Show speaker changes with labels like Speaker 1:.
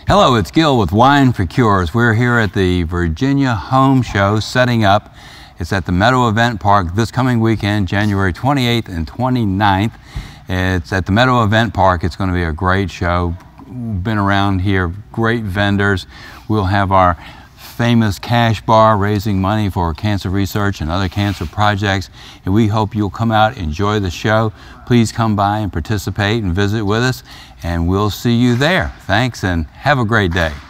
Speaker 1: Hello, it's Gil with Wine for Cures. We're here at the Virginia Home Show setting up. It's at the Meadow Event Park this coming weekend, January 28th and 29th. It's at the Meadow Event Park. It's going to be a great show. Been around here, great vendors. We'll have our famous cash bar raising money for cancer research and other cancer projects. And we hope you'll come out, enjoy the show. Please come by and participate and visit with us, and we'll see you there. Thanks, and have a great day.